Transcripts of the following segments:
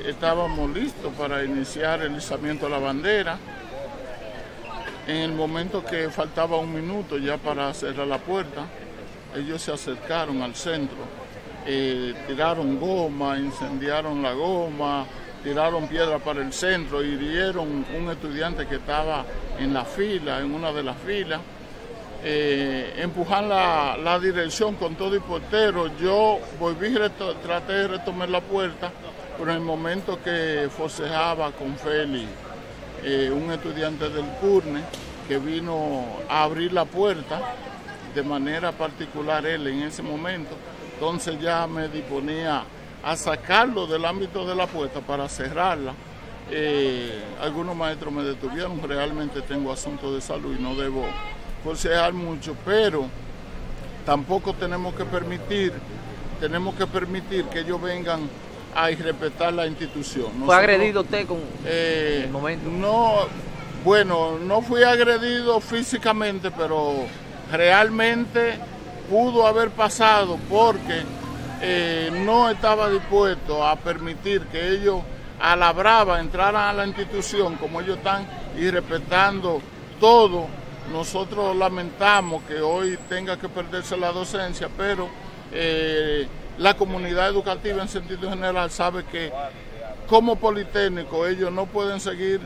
estábamos listos para iniciar el izamiento de la bandera. En el momento que faltaba un minuto ya para cerrar la puerta, ellos se acercaron al centro, tiraron goma, incendiaron la goma, tiraron piedra para el centro, hirieron un estudiante que estaba en la fila, en una de las filas, empujan la dirección con todo y portero. Yo volví, traté de retomar la puerta, pero en el momento que forcejeaba con Félix, un estudiante del CURNE, que vino a abrir la puerta de manera particular él en ese momento, entonces ya me disponía a sacarlo del ámbito de la puerta para cerrarla. Algunos maestros me detuvieron, realmente tengo asuntos de salud y no debo forcejear mucho, pero tampoco tenemos que permitir que ellos vengan a irrespetar la institución. ¿Fue agredido usted con el momento? No, bueno, no fui agredido físicamente, pero realmente pudo haber pasado porque no estaba dispuesto a permitir que ellos a la brava entraran a la institución como ellos están irrespetando todo. Nosotros lamentamos que hoy tenga que perderse la docencia, pero la comunidad educativa en sentido general sabe que como Politécnico ellos no pueden seguir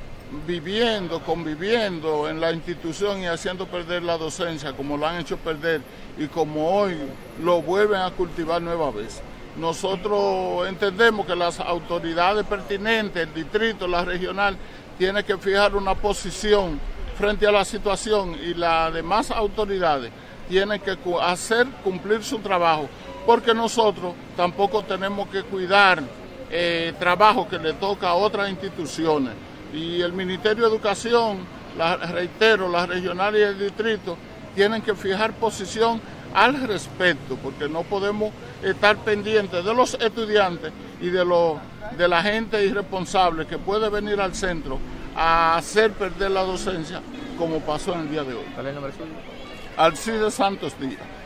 conviviendo en la institución y haciendo perder la docencia como lo han hecho perder y como hoy lo vuelven a cultivar nueva vez. Nosotros entendemos que las autoridades pertinentes, el distrito, la regional, tienen que fijar una posición frente a la situación y las demás autoridades tienen que hacer cumplir su trabajo, porque nosotros tampoco tenemos que cuidar trabajo que le toca a otras instituciones. Y el Ministerio de Educación, reitero, la regional y el distrito, tienen que fijar posición al respecto, porque no podemos estar pendientes de los estudiantes y de la gente irresponsable que puede venir al centro a hacer perder la docencia, como pasó en el día de hoy. ¿Cuál es el nombre suyo? Alcides Santos Díaz.